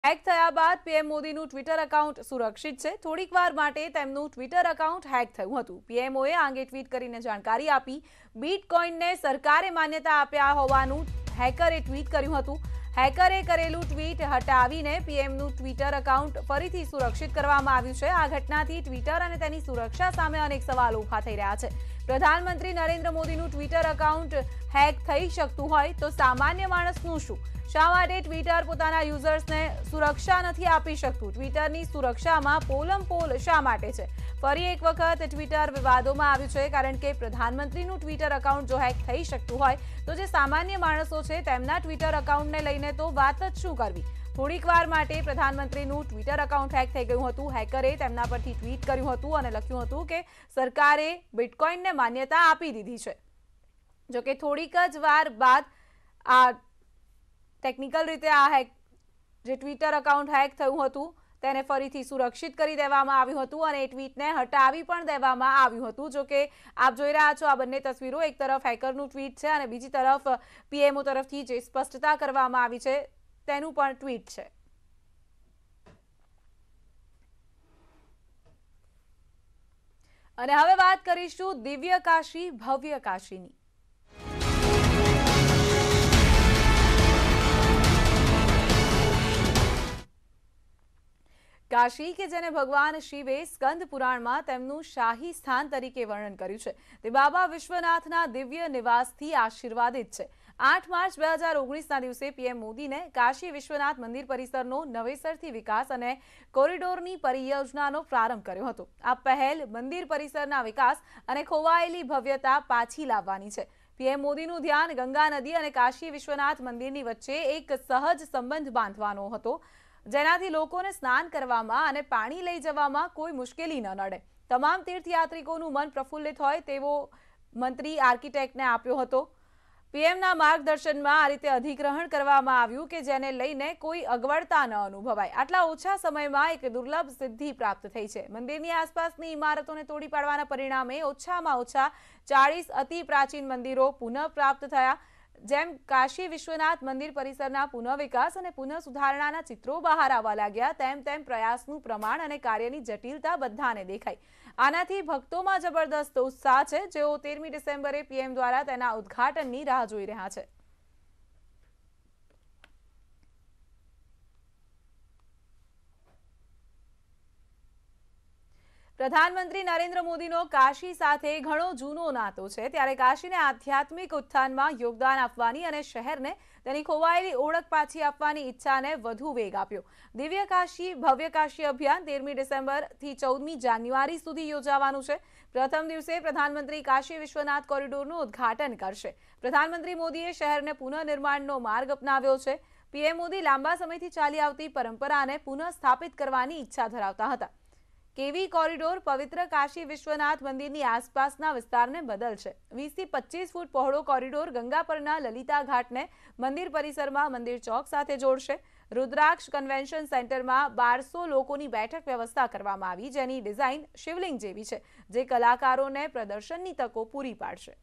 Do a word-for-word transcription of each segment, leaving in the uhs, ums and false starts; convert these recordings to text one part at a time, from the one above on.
Hack થયા બાદ PM મોદીનું ટ્વિટર એકાઉન્ટ સુરક્ષિત છે। થોડીક વાર માટે તેમનું ટ્વિટર એકાઉન્ટ હેક થયું હતું। પીએમઓએ આ અંગે ટ્વીટ કરીને જાણકારી આપી। બિટકોઇનને સરકારે માન્યતા આપ્યા હોવાનું હેકરે ટ્વીટ કર્યું હતું। હેકરે કરેલું ટ્વીટ હટાવીને પીએમનું ટ્વિટર એકાઉન્ટ ફરીથી સુરક્ષિત કરવામાં આવ્યું છે। આ ઘટનાથી ટ્વિટર અને તેની સુરક્ષા સામે અનેક સવાલો ઊભા થઈ રહ્યા છે। પ્રધાનમંત્રી નરેન્દ્ર મોદીનું ટ્વિટર એકાઉન્ટ હેક થઈ શકતું હોય તો સામાન્ય માણસનું શું? શા માટે ટ્વિટર પોતાના યુઝર્સને સુરક્ષા નથી આપી શકતું? ટ્વિટરની સુરક્ષામાં પોલમપોલ શા માટે છે? ફરી એક વખત ટ્વિટર વિવાદોમાં આવ્યું છે કારણ કે પ્રધાનમંત્રીનું ટ્વિટર એકાઉન્ટ જો હેક થઈ શકતું હોય તો જે સામાન્ય માણસો છે તેમના ટ્વિટર એકાઉન્ટને લઈને તો વાત જ શું કરવી? થોડીક વાર માટે પ્રધાનમંત્રીનું ટ્વિટર એકાઉન્ટ હેક થઈ ગયું હતું। હેકરે તેમના પરથી ટ્વીટ કર્યું હતું અને લખ્યું હતું કે સરકારે બિટકોઇનને માન્યતા આપી દીધી છે। જો કે થોડીક જ વાર બાદ આ ટેકનિકલ रीते आ हेक जे ट्विटर अकाउंट हेक थयुं हतुं तेने फरीथी सुरक्षित करी देवामां आव्युं हतुं अने ट्वीटने हटावी पण देवामां आव्युं हतुं। जो के आप जोई रह्या छो आ बंने तस्वीरो, एक तरफ हेकरनुं ट्वीट छे अने बीजी तरफ पीएमओ तरफथी जे स्पष्टता करवामां आवी छे तेनुं पण ट्वीट छे। अने हवे वात करीशुं दिव्य काशी भव्य काशीनी। काशी के जेने भगवान शिवे स्कंद पुराण में तेमनुं शाही स्थान तरीके वर्णन कर्युं छे ते बाबा विश्वनाथना दिव्य निवासथी आशीर्वादित छे। आठ मार्च दो हज़ार ओगनीस ना दिवसे पीएम मोदी ने काशी विश्वनाथ मंदिर परिसरनो नवेसरथी विकास अने कोरिडोरनी परियोजनानो प्रारंभ कर्यो हतो। आ पहल मंदिर परिसरना विकास अने खोवायेली भव्यता पाછી लाववानी छे। पीएम मोदीनुं ध्यान गंगा नदी अने काशी विश्वनाथ मंदिरनी वच्चे एक सहज संबंध बांधवानो हतो जेनाथी लोकोने स्नान करवामां अने पाणी लई जवामां कोई मुश्केली न नडे। तमाम तीर्थयात्रिकोनुं मन प्रफुल्लित होय तेवो मंत्री आर्किटेक्टने आप्यो हतो। पीएमना मार्गदर्शનમાં आ रीते अधिग्रहण કરવામાં આવ્યું કે જેને લઈને કોઈ અગવડતા ન અનુભવાય। આટલા ઓછા સમયમાં એક દુર્લભ સિદ્ધિ પ્રાપ્ત થઈ છે। મંદિરની આસપાસની ઇમારતોને તોડી પાડવાના પરિણામે ઓછામાં ઓછા ચાલીસ અતિ પ્રાચીન મંદિરો પુનઃ પ્રાપ્ત થયા। જેમ કાશી વિશ્વનાથ મંદિર પરિસરના પુનઃ વિકાસ અને પુનઃ સુધારણાના ચિત્રો બહાર આવવા लाग्या તેમ તેમ પ્રયાસનું પ્રમાણ અને કાર્યની જટિલતા બધાને દેખાઈ। આનાથી ભક્તોમાં જબરદસ્ત ઉત્સાહ છે જેઓ તેરમી ડિસેમ્બરે પીએમ દ્વારા તેના ઉદ્ઘાટનની રાહ જોઈ રહ્યા છે। प्रधानमंत्री नरेंद्र मोदीनो काशी साथे घणो जूनो नातो छे त्यारे काशीने आध्यात्मिक उत्थानमां योगदान आपवानी अने शहेरने तेनी खोवायेली ओळख पाછી આપવાની इच्छाने વધુ वेग आप्यो। दिव्य काशी भव्य काशी अभियान तेरमी डिसेम्बर थी चौदमी जान्युआरी सुधी योजावानुं छे। प्रथम दिवसे प्रधानमंत्री काशी विश्वनाथ कोरिडोरनुं उद्घाटन करशे। प्रधानमंत्री मोदीए शहेरने पुनर्निर्माणनो मार्ग अपनाव्यो छे। पीएम मोदी लांबा समयथी चाली आवती परंपराने पुनः स्थापित करवानी इच्छा धरावता हता। केवी कॉरिडोर पवित्र काशी विश्वनाथ मंदिरनी आसपासना विस्तारने बदलशे। वीस थी पच्चीस फूट पहोळो कॉरिडोर गंगा परना ललिता घाटने मंदिर परिसरमां मंदिर चौक साथे जोड़शे। रुद्राक्ष कन्वेन्शन सेंटरमां बारसो लोकोनी बैठक व्यवस्था करवामां आवी जेनी डिजाइन शिवलिंग जेवी छे जे कलाकारोने प्रदर्शननी तको पूरी पाडशे।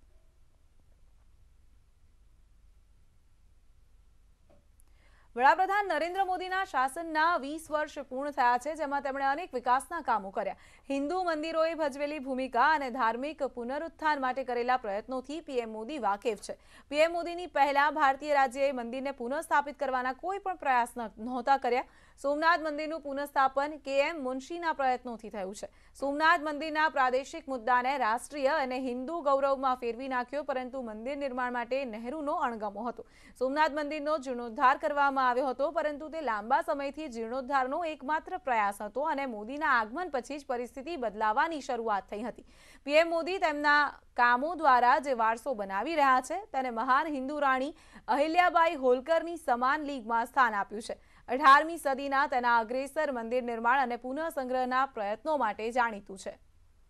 वडाप्रधान नरेंद्र मोदीना शासनना वीस वर्ष पूर्ण थया छे जेमां તેમણે अनेक विकासना कामो कर्या। हिंदू मंदिरोए भजवेली भूमिका अने धार्मिक पुनरुत्थान माटे करेला प्रयत्नोथी पीएम मोदी वाकेफ छे। पीएम मोदीनी पहेला भारतीय राज्ये मंदिरने पुनः स्थापित करवाना कोई पण प्रयास नहोता कर्या। सोमनाथ मंदिरनुं पुनઃस्थापन केएम मुंशीना प्रयत्नोथी थयुं छे। सोमनाथ मंदिरना प्रादेशिक मुद्दाने राष्ट्रीय अने हिंदू गौरवमां फेरवी नाख्यो परंतु मंदिर निर्माण माटे नेहरूनो अणगमो हतो। सोमनाथ मंदिरनो जीर्णोद्धार करवामां આવ્યો હતો પરંતુ તે લાંબા સમયથી જીર્ણોદ્ધારનો એકમાત્ર પ્રયાસ હતો અને મોદીના આગમન પછી જ પરિસ્થિતિ બદલાવાની શરૂઆત થઈ હતી। પીએમ મોદી તેમના કામો દ્વારા જે વારસો બનાવી રહ્યા છે તેને મહાન હિન્દુ રાણી અહિલ્યાબાઈ હોલકરની સમાન લીગમાં સ્થાન આપ્યું છે। અઢારમી સદીના તેના અગ્રેસર મંદિર નિર્માણ અને પુનઃ સંગ્રહના પ્રયત્નો માટે જાણીતું છે।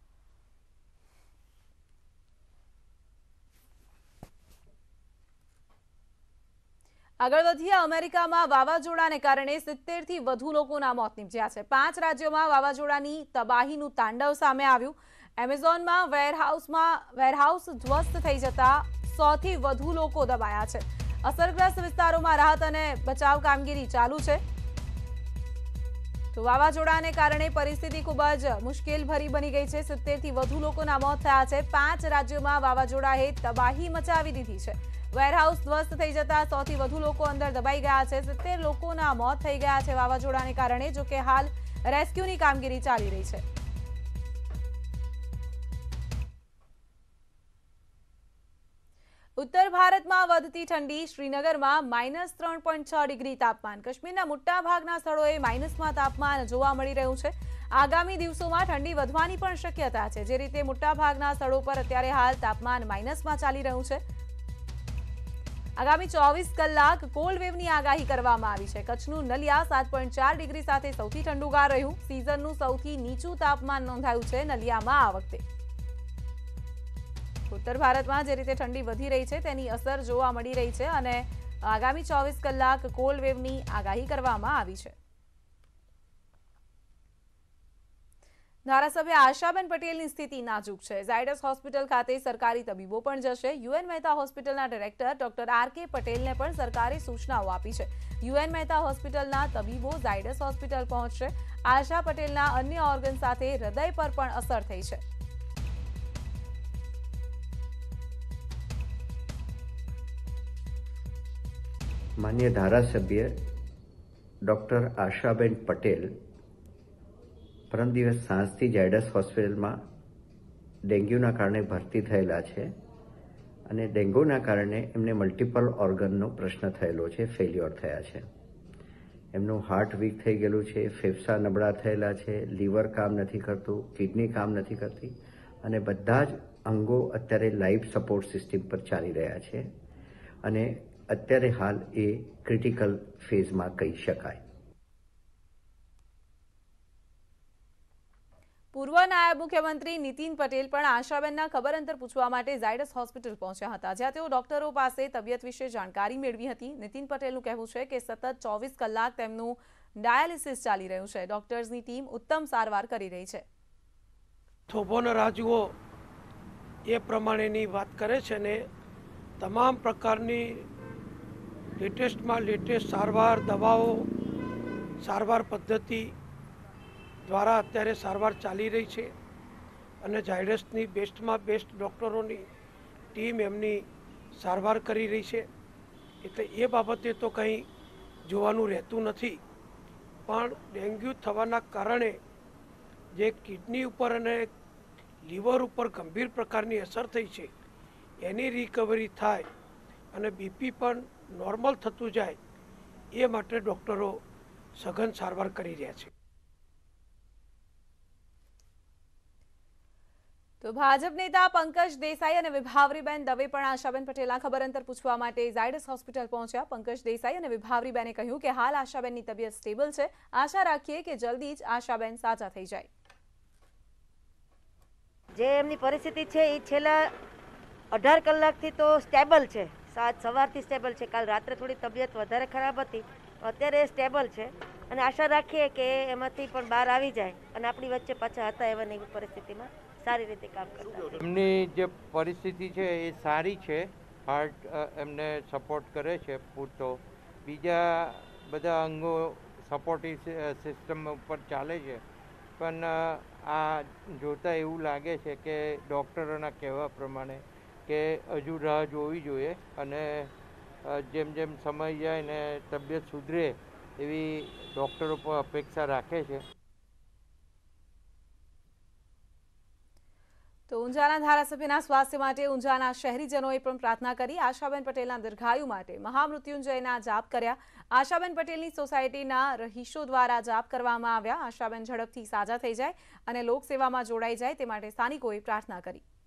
આગળ વધીએ અમેરિકામાં વાવાઝોડાને કારણે સિત્તેર થી વધુ લોકોના મોત નીપજ્યા છે। પાંચ રાજ્યોમાં વાવાઝોડાની તબાહીનું તાંડવ સામે આવ્યું। એમેઝોનમાં વેરહાઉસમાં વેરહાઉસ ધ્વસ્ત થઈ જતા સો થી વધુ લોકો દબાયા છે। અસરગ્રસ્ત વિસ્તારોમાં રાહત અને બચાવ કામગીરી ચાલુ છે। તો વાવાઝોડાને કારણે પરિસ્થિતિ ખૂબ જ મુશ્કેલભરી બની ગઈ છે. સિત્તેર થી વધુ લોકોના મોત થયા છે. પાંચ રાજ્યોમાં વાવાઝોડાએ તબાહી મચાવી દીધી છે. વેરહાઉસ ધ્વસ્ત થઈ જતા સૌથી વધુ લોકો અંદર દબાઈ ગયા છે. સિત્તેર લોકોના મોત થઈ ગયા છે વાવાઝોડાને કારણે. જો કે હાલ રેસ્ક્યુની કામગીરી ચાલી રહી છે. ઉત્તર ભારતમાં વધતી ઠંડી. શ્રીનગરમાં માઇનસ ત્રણ પોઈન્ટ છ ડિગ્રી તાપમાન. કાશ્મીરના મોટા ભાગના સ્થળોએ માઇનસમાં તાપમાન જોવા મળી રહ્યું છે. આગામી દિવસોમાં ઠંડી વધવાની પણ શક્યતા છે. જે રીતે મોટા ભાગના સ્થળો પર અત્યારે હાલ તાપમાન માઇનસમાં ચાલી રહ્યું છે. આગામી ચોવીસ કલાક કોલ્ડ વેવની આગાહી કરવામાં આવી છે. કચ્છનું નલિયા સાત પોઈન્ટ ચાર ડિગ્રી સાથે સૌથી ઠંડુગાર રહ્યું. સિઝનનું સૌથી નીચું તાપમાન નોંધાયું છે નલિયામાં આ વખતે. ઉત્તર ભારતમાં જે રીતે ઠંડી વધી રહી છે તેની અસર જોવા મળી રહી છે અને આગામી ચોવીસ કલાક કોલ્ડ વેવની આગાહી કરવામાં આવી છે. ધારાસભ્ય આશાબેન પટેલની સ્થિતિ નાજુક છે. ઝાયડસ હોસ્પિટલ ખાતે સરકારી તબીબો પણ જશે. યુએન મહેતા હોસ્પિટલના ડાયરેક્ટર ડોક્ટર આર કે પટેલને પણ સરકારે સૂચનાઓ આપી છે. યુએન મહેતા હોસ્પિટલના તબીબો ઝાયડસ હોસ્પિટલ પહોંચશે. આશા પટેલના અન્ય ઓર્ગન સાથે હૃદય પર પણ અસર થઈ છે. માન્ય ધારાસભ્ય ડૉક્ટર આશાબેન પટેલ પરમ દિવસ સાંજથી ઝાયડસ હોસ્પિટલમાં ડેન્ગ્યુના કારણે ભરતી થયેલા છે અને ડેન્ગ્યુના કારણે એમને મલ્ટિપલ ઓર્ગનનો પ્રશ્ન થયેલો છે, ફેલ્યોર થયા છે. એમનું હાર્ટ વીક થઈ ગયેલું છે, ફેફસા નબળા થયેલા છે, લીવર કામ નથી કરતું, કિડની કામ નથી કરતી અને બધા જ અંગો અત્યારે લાઈફ સપોર્ટ સિસ્ટમ પર ચાલી રહ્યા છે અને અત્યારે હાલ એ ક્રિટિકલ ફેઝમાં કહી શકાય. પૂર્વ નાયબ મુખ્યમંત્રી નીતિન પટેલ પણ આશાબેનના ખબર અંતર પૂછવા માટે ઝાયડસ હોસ્પિટલ પહોંચ્યા હતા, જ્યાં તેઓ ડોક્ટરો પાસે તબિયત વિશે જાણકારી મેળવી હતી. નીતિન પટેલનું કહેવું છે કે સતત ચોવીસ કલાક તેમનું ડાયાલિસિસ ચાલી રહ્યું છે. ડોક્ટર્સની ટીમ ઉત્તમ સારવાર કરી રહી છે. થોભોના રાજુઓ એ પ્રમાણેની વાત કરે છે ને તમામ પ્રકારની લેટેસ્ટમાં લેટેસ્ટ સારવાર, દવાઓ, સારવાર પદ્ધતિ દ્વારા અત્યારે સારવાર ચાલી રહી છે અને ઝાયડસની બેસ્ટમાં બેસ્ટ ડૉક્ટરોની ટીમ એમની સારવાર કરી રહી છે. એટલે એ બાબતે તો કંઈ જોવાનું રહેતું નથી. પણ ડેન્ગ્યુ થવાના કારણે જે કિડની ઉપર અને લીવર ઉપર ગંભીર પ્રકારની અસર થઈ છે એની રિકવરી થાય અને બીપી પણ નોર્મલ થતું જાય એ માટે ડૉક્ટરો સઘન સારવાર કરી રહ્યા છે. તો ભાજપ નેતા પંકજ દેસાઈ અને વિભાવરીબેન દવે પણ આશાબેન પટેલના ખબર અંતર પૂછવા માટે ઝાયડસ હોસ્પિટલ પહોંચ્યા. પંકજ દેસાઈ અને વિભાવરીબેને કહ્યું કે હાલ આશાબેનની તબિયત સ્ટેબલ છે. આશા રાખીએ કે જલ્દી જ આશાબેન સાજા થઈ જાય. જે એમની પરિસ્થિતિ છે એ છેલ્લા અઢાર કલાકથી તો સ્ટેબલ છે. સાત સવારથી સ્ટેબલ છે. કાલ રાત્રે થોડી તબિયત વધારે ખરાબ હતી, અત્યારે સ્ટેબલ છે અને આશા રાખીએ કે એમાંથી પણ બહાર આવી જાય અને આપણી વચ્ચે પાછા હતા એવાની પરિસ્થિતિમાં સારી રીતે કામ કરતા. એમની જે પરિસ્થિતિ છે એ સારી છે. હાર્ટ એમને સપોર્ટ કરે છે પૂરતો. બીજા બધા અંગો સપોર્ટિવ સિસ્ટમ ઉપર ચાલે છે. પણ આ જોતાં એવું લાગે છે કે ડૉક્ટરોના કહેવા પ્રમાણે કે હજુ રાહ જોવી જોઈએ અને જેમ જેમ સમય જાય ને તબિયત સુધરે એવી ડૉક્ટરો પર અપેક્ષા રાખે છે. તો ઊંઝાના ધારાસભ્યના સ્વાસ્થ્ય માટે ઊંઝાના શહેરીજનોએ પણ પ્રાર્થના કરી. આશાબેન પટેલના દીર્ઘાયુ માટે મહામૃત્યુંજયના જાપ કર્યા. આશાબેન પટેલની સોસાયટીના રહીશો દ્વારા જાપ કરવામાં આવ્યા. આશાબેન ઝડપથી સાજા થઈ જાય અને લોકસેવામાં જોડાઈ જાય તે માટે સ્થાનિકોએ પ્રાર્થના કરી.